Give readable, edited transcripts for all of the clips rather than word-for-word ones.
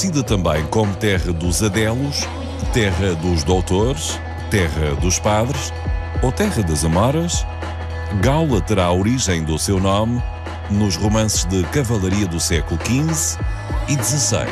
conhecida também como terra dos adelos, terra dos doutores, terra dos padres ou terra das amaras, Gaula terá a origem do seu nome nos romances de cavalaria do século XV e XVI.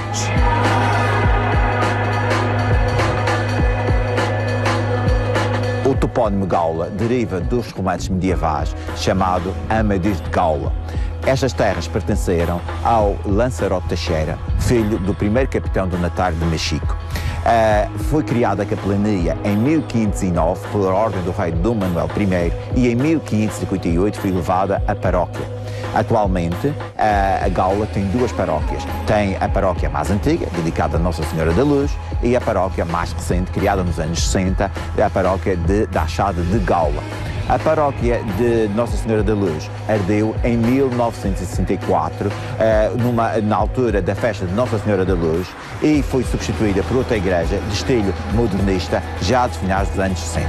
O topónimo Gaula deriva dos romances medievais chamado Amadis de Gaula. Estas terras pertenceram ao Lanzarote Teixeira, filho do primeiro capitão do Natário de Machico. Foi criada a capelania em 1509 pela ordem do rei Dom Manuel I e em 1558 foi elevada a paróquia. Atualmente, a Gaula tem duas paróquias. Tem a paróquia mais antiga, dedicada a Nossa Senhora da Luz, e a paróquia mais recente, criada nos anos 60, a paróquia da Achada de Gaula. A paróquia de Nossa Senhora da Luz ardeu em 1964, na altura da festa de Nossa Senhora da Luz, e foi substituída por outra igreja de estilo modernista, já de finais dos anos 60.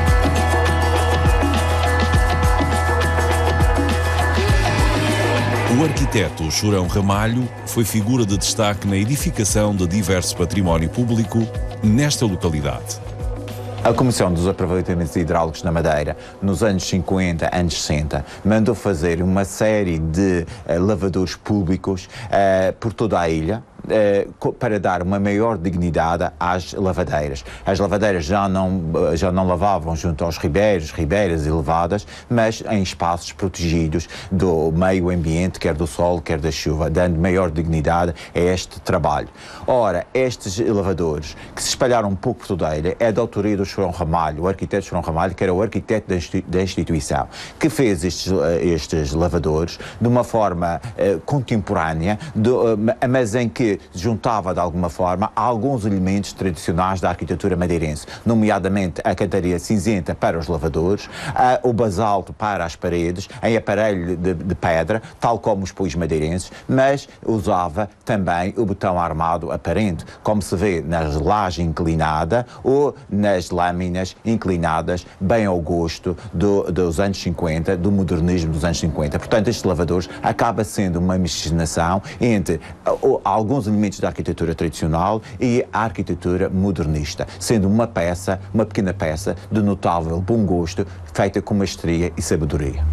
O arquiteto Chorão Ramalho foi figura de destaque na edificação de diverso património público nesta localidade. A Comissão dos Aproveitamentos Hidráulicos na Madeira, nos anos 50, anos 60, mandou fazer uma série de lavadores públicos por toda a ilha, para dar uma maior dignidade às lavadeiras. As lavadeiras já não lavavam junto aos ribeiras elevadas, mas em espaços protegidos do meio ambiente, quer do sol, quer da chuva, dando maior dignidade a este trabalho. Ora, estes lavadores, que se espalharam um pouco por toda a ilha, é da autoria do Chorão Ramalho, o arquiteto Chorão Ramalho, que era o arquiteto da instituição, que fez estes lavadores de uma forma contemporânea, mas em que juntava de alguma forma alguns elementos tradicionais da arquitetura madeirense, nomeadamente a cantaria cinzenta para os lavadores, o basalto para as paredes, em aparelho de pedra, tal como os pôs madeirenses, mas usava também o betão armado aparente, como se vê nas lajes inclinadas ou nas lâminas inclinadas, bem ao gosto dos anos 50, do modernismo dos anos 50. Portanto, estes lavadores acaba sendo uma miscigenação entre alguns elementos da arquitetura tradicional e a arquitetura modernista, sendo uma pequena peça de notável bom gosto, feita com maestria e sabedoria.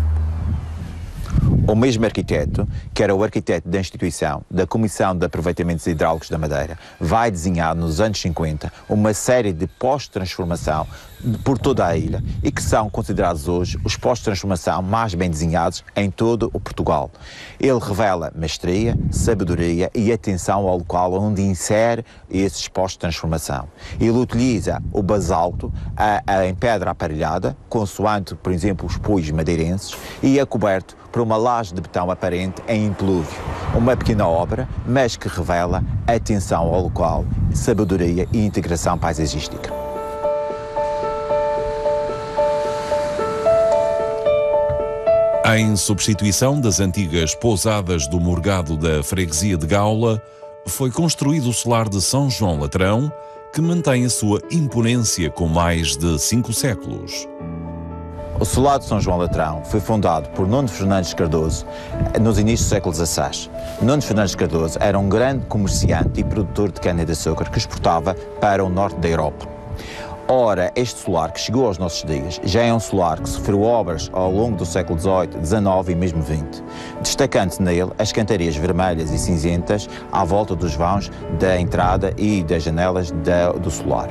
O mesmo arquiteto, que era o arquiteto da instituição, da Comissão de Aproveitamentos Hidráulicos da Madeira, vai desenhar nos anos 50 uma série de pós-transformação por toda a ilha e que são considerados hoje os pós-transformação mais bem desenhados em todo o Portugal. Ele revela mestria, sabedoria e atenção ao local onde insere esses pós-transformação. Ele utiliza o basalto em pedra aparelhada, consoante, por exemplo, os pôs madeirenses, e é coberto por uma laje de betão aparente em implúvio. Uma pequena obra, mas que revela atenção ao local, sabedoria e integração paisagística. Em substituição das antigas pousadas do Morgado da freguesia de Gaula, foi construído o solar de São João Latrão, que mantém a sua imponência com mais de 5 séculos. O solar de São João Latrão foi fundado por Nuno Fernandes Cardoso nos inícios do século XVI. Nuno Fernandes Cardoso era um grande comerciante e produtor de cana-de-açúcar que exportava para o norte da Europa. Ora, este solar que chegou aos nossos dias já é um solar que sofreu obras ao longo do século XVIII, XIX e mesmo XX, destacando-se nele as cantarias vermelhas e cinzentas à volta dos vãos da entrada e das janelas do solar.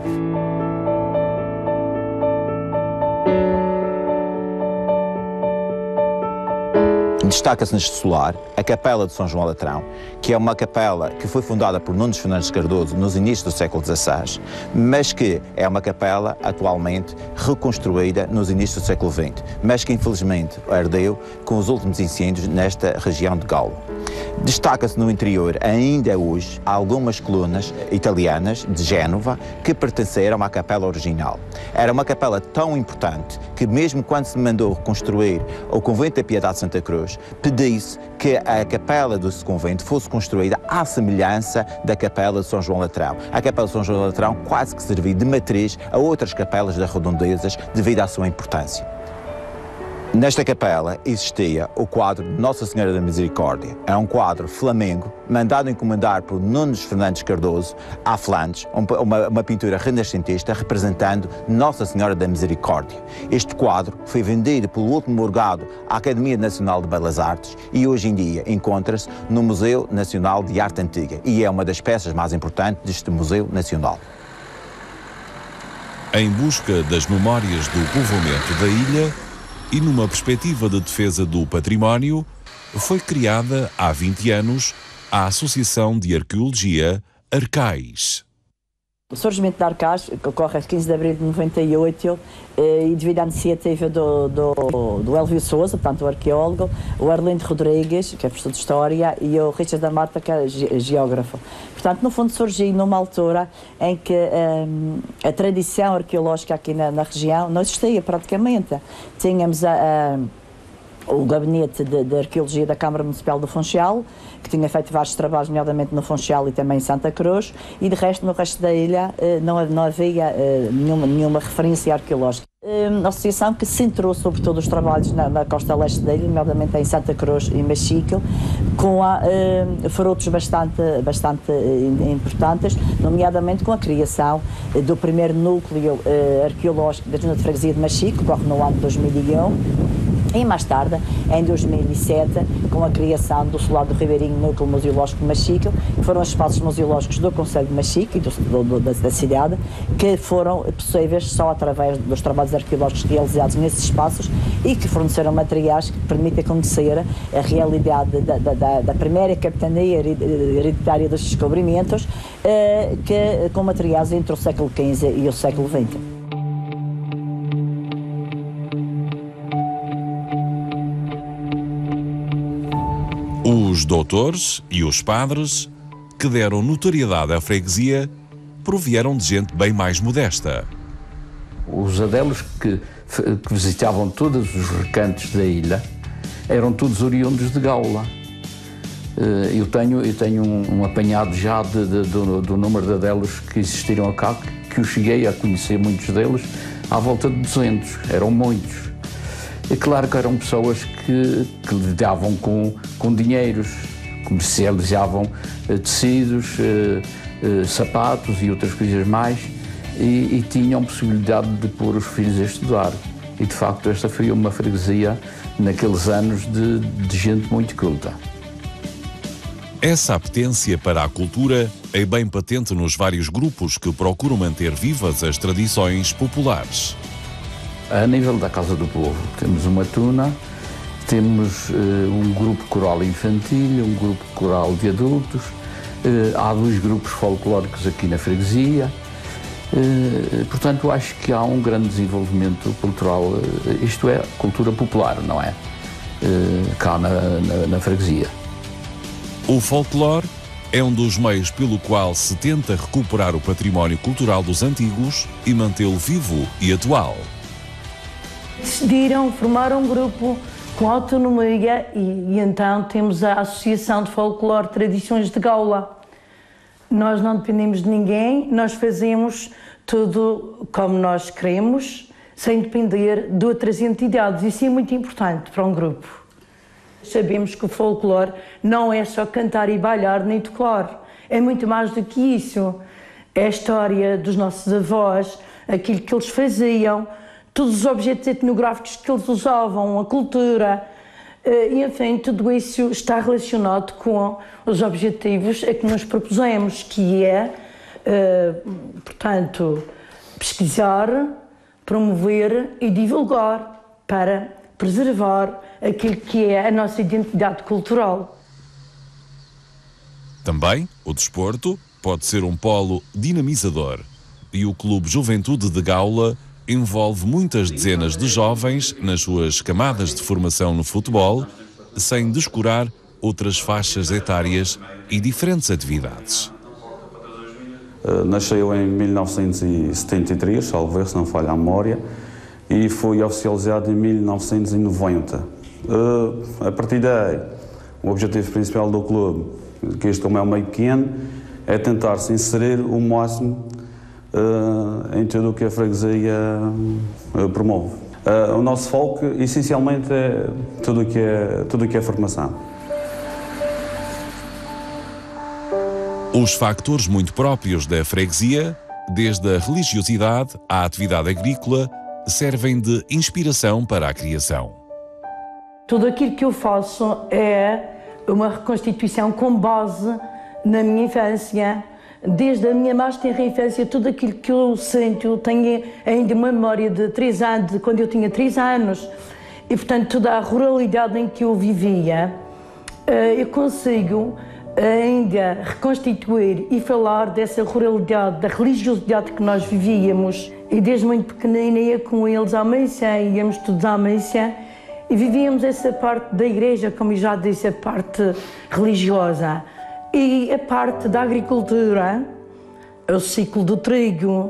Destaca-se neste solar a Capela de São João Latrão, que é uma capela que foi fundada por Nuno Fernandes Cardoso nos inícios do século XVI, mas que é uma capela atualmente reconstruída nos inícios do século XX, mas que infelizmente ardeu com os últimos incêndios nesta região de Gaula. Destaca-se no interior, ainda hoje, algumas colunas italianas de Génova que pertenceram à capela original. Era uma capela tão importante que mesmo quando se mandou reconstruir o convento da Piedade de Santa Cruz, pediu-se que a capela desse convento fosse construída à semelhança da capela de São João Latrão. A capela de São João Latrão quase que serviu de matriz a outras capelas das redondezas devido à sua importância. Nesta capela existia o quadro de Nossa Senhora da Misericórdia. É um quadro flamengo, mandado encomendar por Nunes Fernandes Cardoso, à Flandes, uma pintura renascentista representando Nossa Senhora da Misericórdia. Este quadro foi vendido pelo último morgado à Academia Nacional de Belas Artes e hoje em dia encontra-se no Museu Nacional de Arte Antiga e é uma das peças mais importantes deste Museu Nacional. Em busca das memórias do povoamento da ilha e numa perspectiva de defesa do património, foi criada há 20 anos a Associação de Arqueologia Arcais. O surgimento da Arcais ocorre a 15 de abril de 98 e devido à iniciativa do Elvio Sousa, portanto o arqueólogo, o Arlindo Rodrigues, que é professor de História, e o Richard da Mata, que é geógrafo. Portanto, no fundo surgiu numa altura em que a tradição arqueológica aqui na região não existia praticamente. Tínhamos o gabinete de arqueologia da Câmara Municipal do Funchal, que tinha feito vários trabalhos, nomeadamente no Funchal e também em Santa Cruz, e de resto, no resto da ilha não havia nenhuma referência arqueológica. A associação que centrou sobretudo os trabalhos na costa leste da ilha, nomeadamente em Santa Cruz e Machico, com frutos bastante importantes, nomeadamente com a criação do primeiro núcleo arqueológico da Junta de Freguesia de Machico, que ocorre no ano de 2001, e mais tarde, em 2007, com a criação do Solar do Ribeirinho Núcleo Museológico de Machico, que foram os espaços museológicos do Concelho de Machico e da cidade, que foram possíveis só através dos trabalhos arqueológicos realizados nesses espaços e que forneceram materiais que permitem conhecer a realidade da primeira capitania hereditária dos descobrimentos, com materiais entre o século XV e o século XX. Os doutores e os padres, que deram notoriedade à freguesia, provieram de gente bem mais modesta. Os adelos que visitavam todos os recantos da ilha eram todos oriundos de Gaula. Eu tenho um apanhado já do número de adelos que existiram cá, que eu cheguei a conhecer muitos deles, à volta de 200, eram muitos. É claro que eram pessoas que lidavam com dinheiros, comercializavam tecidos, sapatos e outras coisas mais e tinham possibilidade de pôr os filhos a estudar. E de facto esta foi uma freguesia naqueles anos de gente muito culta. Essa apetência para a cultura é bem patente nos vários grupos que procuram manter vivas as tradições populares. A nível da Casa do Povo, temos uma tuna, temos um grupo coral infantil, um grupo coral de adultos, há 2 grupos folclóricos aqui na freguesia, portanto acho que há um grande desenvolvimento cultural, isto é, cultura popular, não é? Cá na freguesia. O folclore é um dos meios pelo qual se tenta recuperar o património cultural dos antigos e mantê-lo vivo e atual. Decidiram formar um grupo com autonomia e então temos a Associação de Folclore Tradições de Gaula. Nós não dependemos de ninguém, nós fazemos tudo como nós queremos, sem depender de outras entidades. Isso é muito importante para um grupo. Sabemos que o folclore não é só cantar e bailar nem tocar, é muito mais do que isso. É a história dos nossos avós, aquilo que eles faziam, todos os objetos etnográficos que eles usavam, a cultura, e enfim, tudo isso está relacionado com os objetivos a que nos propusemos, que é, portanto, pesquisar, promover e divulgar para preservar aquilo que é a nossa identidade cultural. Também o desporto pode ser um polo dinamizador e o Clube Juventude de Gaula envolve muitas dezenas de jovens nas suas camadas de formação no futebol, sem descurar outras faixas etárias e diferentes atividades. Nasceu em 1973, salvo erro, se não falha a memória, e foi oficializado em 1990. A partir daí, o objetivo principal do clube, que este como é um meio pequeno, é tentar se inserir o máximo em tudo o que a freguesia promove. O nosso foco, essencialmente, é tudo o que é formação. Os factores muito próprios da freguesia, desde a religiosidade à atividade agrícola, servem de inspiração para a criação. Tudo aquilo que eu faço é uma reconstituição com base na minha infância. Desde a minha mais tenra infância, tudo aquilo que eu sinto, eu tenho ainda uma memória de 3 anos, de quando eu tinha 3 anos. E, portanto, toda a ruralidade em que eu vivia, eu consigo ainda reconstituir e falar dessa ruralidade, da religiosidade que nós vivíamos. E desde muito pequenina ia com eles à missa, íamos todos à missa e vivíamos essa parte da igreja, como eu já disse, a parte religiosa. E a parte da agricultura, o ciclo do trigo,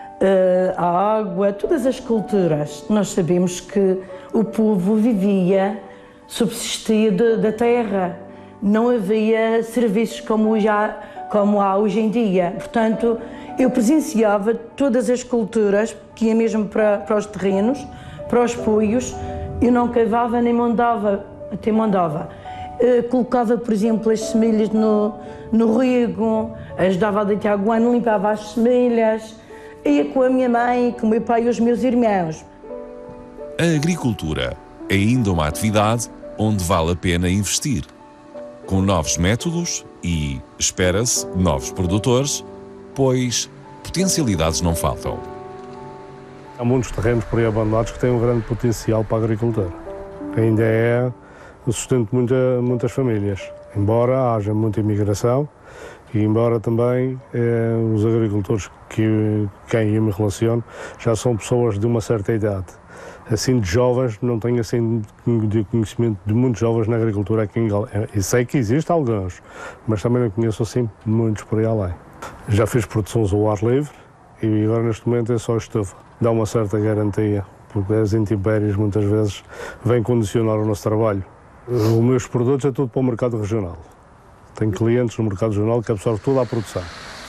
a água, todas as culturas. Nós sabemos que o povo vivia, subsistia da terra. Não havia serviços como há hoje em dia. Portanto, eu presenciava todas as culturas, que ia mesmo para os terrenos, para os poios. Eu não cavava nem mondava, até mondava. Colocava, por exemplo, as semelhas no rego, ajudava a deitar água, limpava as semelhas, ia com a minha mãe, com o meu pai e os meus irmãos. A agricultura é ainda uma atividade onde vale a pena investir. Com novos métodos e, espera-se, novos produtores, pois potencialidades não faltam. Há muitos terrenos por aí abandonados que têm um grande potencial para a agricultura. Ainda é o sustento de muitas famílias, embora haja muita imigração e embora também os agricultores com quem eu me relaciono já são pessoas de uma certa idade. Assim, de jovens, não tenho assim de conhecimento de muitos jovens na agricultura aqui em Gaula. E sei que existem alguns, mas também não conheço assim muitos por aí além. Já fiz produções ao ar livre e agora neste momento é só estufa. Dá uma certa garantia, porque as intempéries muitas vezes vêm condicionar o nosso trabalho. Os meus produtos é tudo para o mercado regional. Tenho clientes no mercado regional que absorvem toda a produção.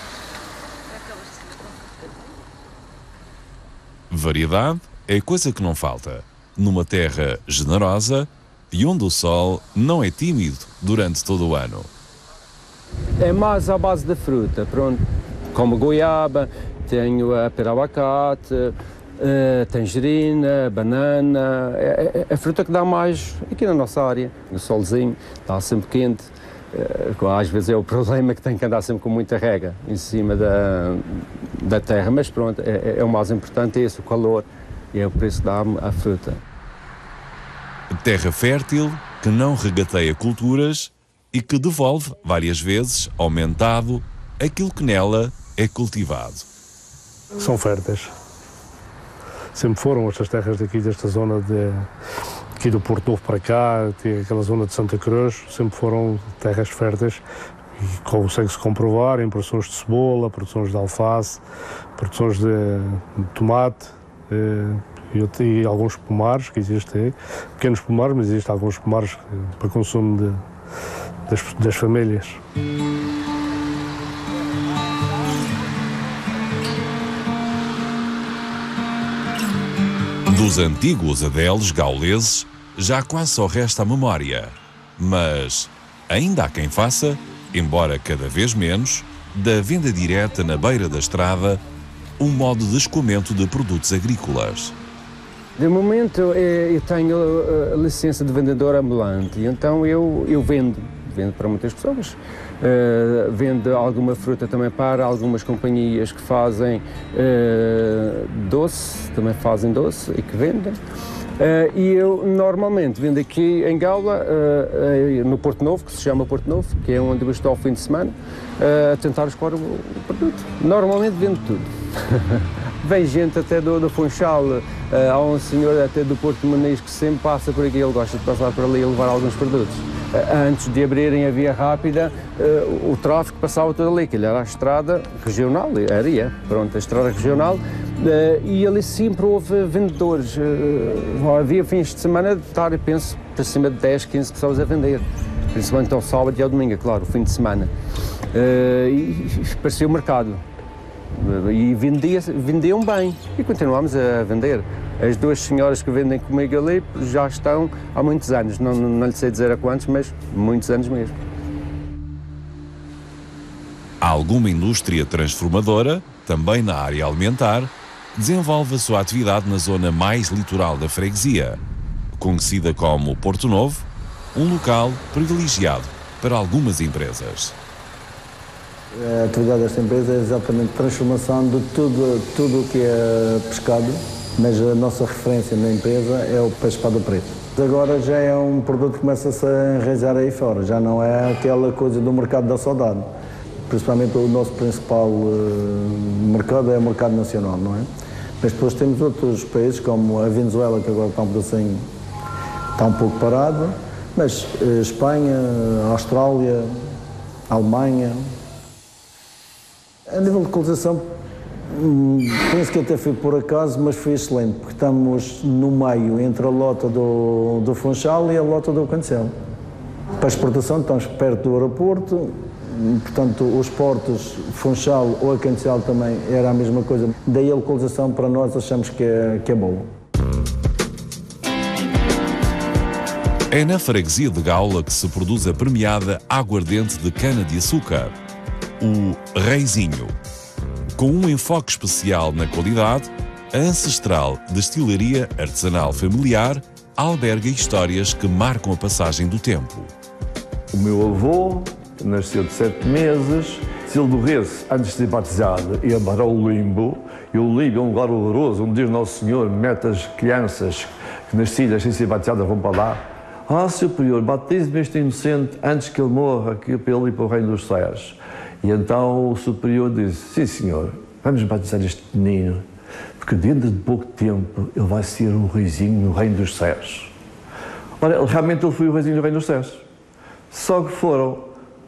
Variedade é coisa que não falta, numa terra generosa e onde o sol não é tímido durante todo o ano. É mais à base da fruta, pronto, como goiaba, tenho a pera-abacate, tangerina, banana, é a fruta que dá mais aqui na nossa área, no solzinho, está sempre quente. Às vezes é o problema que tem que andar sempre com muita rega em cima da terra, mas pronto, é o mais importante, é esse, o calor, e é o preço que dá a fruta. Terra fértil, que não regateia culturas e que devolve, várias vezes, aumentado, aquilo que nela é cultivado. São férteis. Sempre foram estas terras daqui, desta zona aqui do Porto Novo para cá, aquela zona de Santa Cruz, sempre foram terras férteis e consegue-se comprovar em produções de cebola, produções de alface, produções de tomate e alguns pomares que existem, pequenos pomares, mas existem alguns pomares para consumo das famílias. Dos antigos adelos gauleses, já quase só resta a memória. Mas ainda há quem faça, embora cada vez menos, da venda direta na beira da estrada, um modo de escoamento de produtos agrícolas. De momento eu tenho a licença de vendedor ambulante, então eu vendo para muitas pessoas. Vendo alguma fruta também para algumas companhias que fazem doce, também fazem doce e que vendem. E eu normalmente vendo aqui em Gaula, no Porto Novo, que se chama Porto Novo, que é onde eu estou ao fim de semana, a tentar escoar o produto. Normalmente vendo tudo. Vem gente até do Funchal, há um senhor até do Porto de Muniz que sempre passa por aqui, ele gosta de passar por ali e levar alguns produtos. Antes de abrirem a via rápida, o tráfego passava todo ali, que era a estrada regional, pronto, a estrada regional, e ali sempre houve vendedores. Havia fins de semana de estar, eu penso, para cima de 10, 15 pessoas a vender, principalmente ao sábado e ao domingo, claro, o fim de semana. E parecia o mercado. E vendiam bem e continuamos a vender. As duas senhoras que vendem comigo ali já estão há muitos anos, não lhe sei dizer a quantos, mas muitos anos mesmo. Há alguma indústria transformadora, também na área alimentar, desenvolve a sua atividade na zona mais litoral da freguesia, conhecida como Porto Novo, um local privilegiado para algumas empresas. A atividade desta empresa é exatamente a transformação de tudo o que é pescado, mas a nossa referência na empresa é o peixe espada preto. Agora já é um produto que começa-se a enraizar aí fora, já não é aquela coisa do mercado da saudade. Principalmente o nosso principal mercado é o mercado nacional, não é? Mas depois temos outros países, como a Venezuela, que agora está um pouco parado, mas Espanha, Austrália, Alemanha. A nível de localização, penso que até foi por acaso, mas foi excelente, porque estamos no meio entre a lota do Funchal e a lota do Cancel. Para a exportação estamos perto do aeroporto, portanto os portos Funchal ou a Cancel também era a mesma coisa. Daí a localização para nós achamos que é boa. É na freguesia de Gaula que se produz a premiada aguardente de cana-de-açúcar, o Reizinho. Com um enfoque especial na qualidade, a ancestral destilaria artesanal familiar alberga histórias que marcam a passagem do tempo. O meu avô nasceu de 7 meses. Se ele morresse antes de ser batizado, ia para o limbo. E o limbo é um lugar horroroso, onde diz Nosso Senhor, mete as crianças que nascidas sem ser batizadas vão para lá. Ah, Sr. Prior, batize-me este inocente antes que ele morra, que para ele ir para o reino dos céus. E então o superior disse, sim senhor, vamos batizar este menino, porque dentro de pouco tempo ele vai ser um reizinho no reino dos céus. Ora, realmente ele foi o reizinho no reino dos céus. Só que foram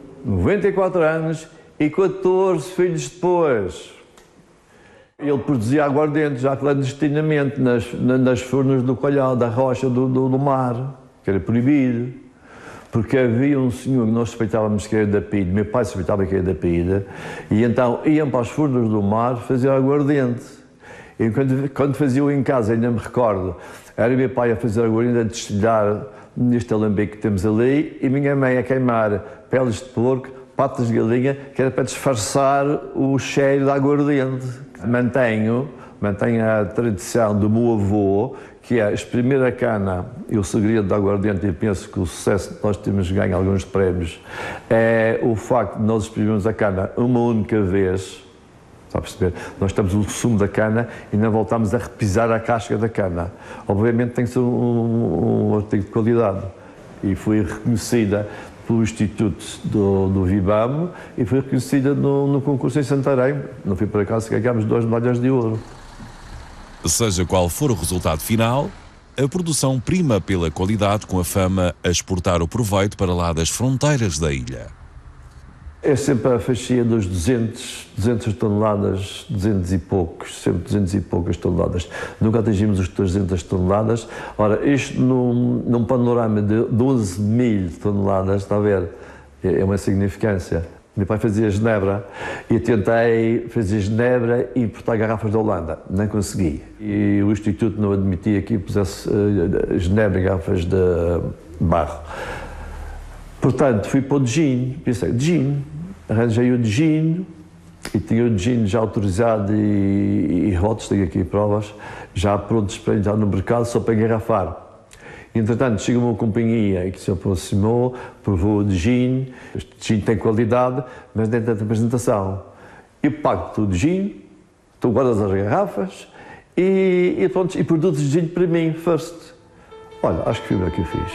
94 anos e 14 filhos depois. Ele produzia aguardente já clandestinamente nas furnas do Colhão, da rocha do mar, que era proibido. Porque havia um senhor que nós suspeitávamos que era da PIDE, meu pai suspeitava que era da PIDE, e então iam para as furnas do mar fazer aguardente. E quando faziam em casa, ainda me recordo, era meu pai a fazer aguardente, a destilhar neste alambique que temos ali, e minha mãe a queimar peles de porco, patas de galinha, que era para disfarçar o cheiro da aguardente. Mantenho a tradição do meu avô, que é exprimir a cana e o segredo da aguardente, e penso que o sucesso que nós temos ganho alguns prémios é o facto de nós exprimirmos a cana uma única vez, está a perceber? Nós temos o sumo da cana e não voltamos a repisar a casca da cana. Obviamente tem que ser um artigo de qualidade e foi reconhecida pelo Instituto do Vibam e foi reconhecida no concurso em Santarém. Não foi por acaso que ganhámos 2 medalhas de ouro. Seja qual for o resultado final, a produção prima pela qualidade, com a fama a exportar o proveito para lá das fronteiras da ilha. É sempre a faixia dos 200 toneladas, 200 e poucos, sempre 200 e poucas toneladas. Nunca atingimos os 300 toneladas. Ora, isto num panorama de 12 mil toneladas, está a ver, é uma significância. Meu pai fazia Genebra e tentei fazer Genebra e importar garrafas da Holanda. Não consegui. E o Instituto não admitia que pusesse Genebra em garrafas de barro. Portanto, fui para o de gin. Pensei, de gin. Arranjei o de gin e tinha o de gin já autorizado e rotos, tenho aqui provas, já prontos para entrar no mercado, só para engarrafar. Entretanto, chegou uma companhia que se aproximou, provou o de gin. Este gin tem qualidade, mas nem tanta apresentação. Eu pago-te o de gin, tu guardas as garrafas e produzes gin para mim, first. Olha, acho que foi o que eu fiz.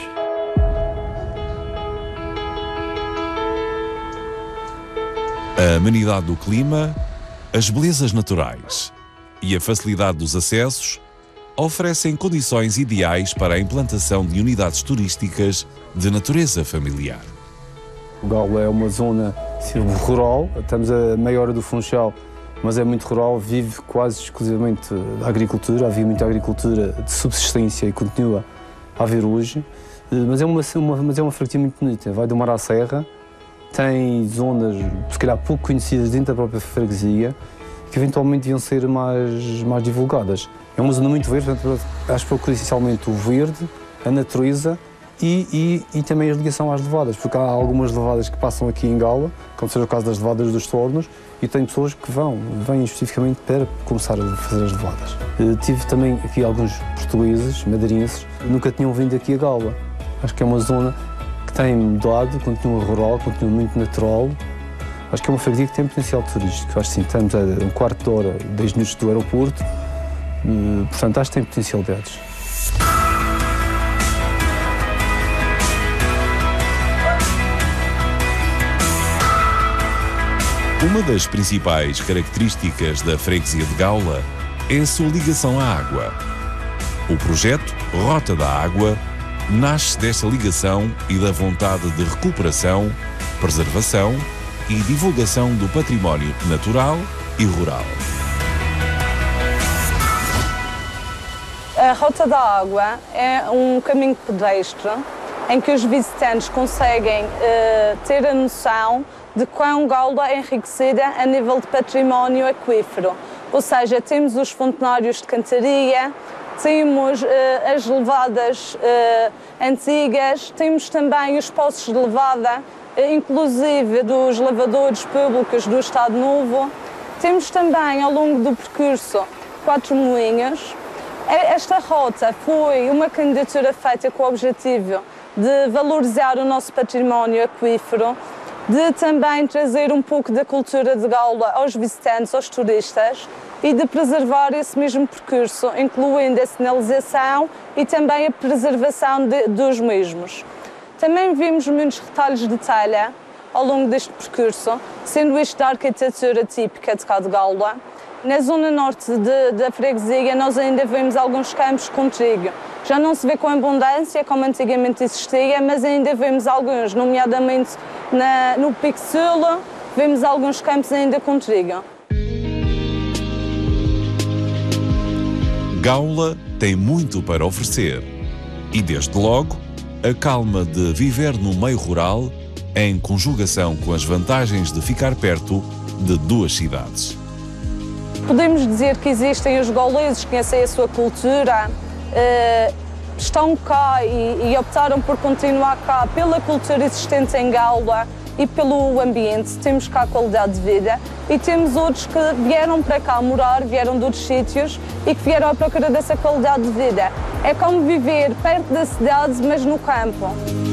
A amenidade do clima, as belezas naturais e a facilidade dos acessos oferecem condições ideais para a implantação de unidades turísticas de natureza familiar. O Gaula é uma zona rural, estamos a meia hora do Funchal, mas é muito rural, vive quase exclusivamente da agricultura, havia muita agricultura de subsistência e continua a haver hoje, mas é uma freguesia muito bonita, vai do mar à serra, tem zonas, se calhar, pouco conhecidas dentro da própria freguesia, que eventualmente deviam ser mais divulgadas. É uma zona muito verde, portanto, acho que procura essencialmente o verde, a natureza e também a ligação às levadas, porque há algumas levadas que passam aqui em Gaula, como seja o caso das levadas dos Tornos, e tem pessoas que vêm especificamente para começar a fazer as levadas. Tive também aqui alguns portugueses, madeirenses, que nunca tinham vindo aqui a Gaula. Acho que é uma zona que tem mudado, continua rural, continua muito natural. Acho que é uma freguesia que tem potencial turístico. Acho que sim, estamos a um quarto de hora, 10 minutos do aeroporto, portanto acho que tem potencialidades. Uma das principais características da freguesia de Gaula é a sua ligação à água. O projeto Rota da Água nasce desta ligação e da vontade de recuperação, preservação e divulgação do património natural e rural. A Rota da Água é um caminho pedestre em que os visitantes conseguem ter a noção de quão Gaula é enriquecida a nível de património aquífero. Ou seja, temos os fontenários de cantaria, temos as levadas antigas, temos também os poços de levada, inclusive dos lavadores públicos do Estado Novo. Temos também, ao longo do percurso, 4 moinhos. Esta rota foi uma candidatura feita com o objetivo de valorizar o nosso património aquífero, de também trazer um pouco da cultura de Gaula aos visitantes, aos turistas, e de preservar esse mesmo percurso, incluindo a sinalização e também a preservação dos mesmos. Também vimos muitos retalhos de telha ao longo deste percurso, sendo isto da arquitetura típica de cá de Gaula. Na zona norte da freguesia nós ainda vemos alguns campos com trigo. Já não se vê com abundância como antigamente existia, mas ainda vemos alguns, nomeadamente no Pico Sul, vemos alguns campos ainda com trigo. Gaula tem muito para oferecer e, desde logo, a calma de viver no meio rural em conjugação com as vantagens de ficar perto de 2 cidades. Podemos dizer que existem os gauleses que conhecem a sua cultura, estão cá e optaram por continuar cá pela cultura existente em Gaula e pelo ambiente. Temos cá qualidade de vida e temos outros que vieram para cá morar, vieram de outros sítios e que vieram à procura dessa qualidade de vida. É como viver perto da cidade, mas no campo.